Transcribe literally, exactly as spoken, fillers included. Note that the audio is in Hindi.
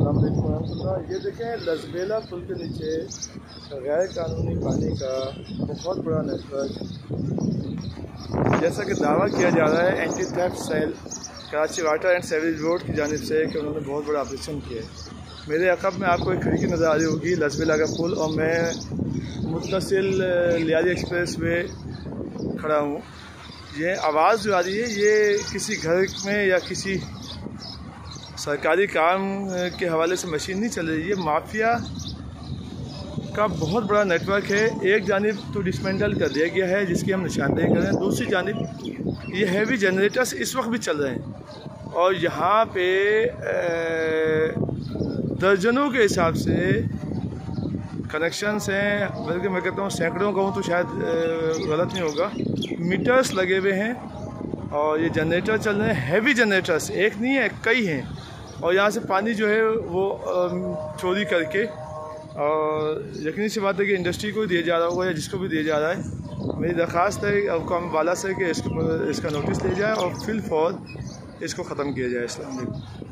ये देखें लसबेला पुल के नीचे गैर कानूनी पानी का बहुत बड़ा नेटवर्क, जैसा कि दावा किया जा रहा है anti theft cell Karachi water and sewerage board की जानिब से कि उन्होंने बहुत बड़ा ऑपरेशन किया है। मेरे अकब में आपको एक खिड़की नज़र आ रही होगी लसबेला का पुल, और मैं मुत्तसिल लियारी एक्सप्रेस वे खड़ा हूँ। ये आवाज़ जो आ रही है ये किसी घर में या किसी सरकारी काम के हवाले से मशीन नहीं चल रही, ये माफिया का बहुत बड़ा नेटवर्क है। एक जानिब तो डिसमेंटल कर दिया गया है जिसकी हम निशानदेही कर रहे हैं, दूसरी जानिब ये हैवी जनरेटर्स इस वक्त भी चल रहे हैं और यहाँ पे दर्जनों के हिसाब से कनेक्शंस हैं, बल्कि मैं कहता हूँ सैकड़ों कहूँ तो शायद गलत नहीं होगा, मीटर्स लगे हुए हैं और ये जनरेटर चल रहे हैं, हैवी जनरेटर्स, एक नहीं है कई हैं। और यहाँ से पानी जो है वो चोरी करके, और यकीनी सी बात है कि इंडस्ट्री को दिया जा रहा होगा या जिसको भी दिया जा रहा है। मेरी दरख्वास्त है हुक्म वाला से कि इसको इसका नोटिस लिया जाए और फिल फॉर इसको ख़त्म किया जाए। अस्सलाम वालेकुम।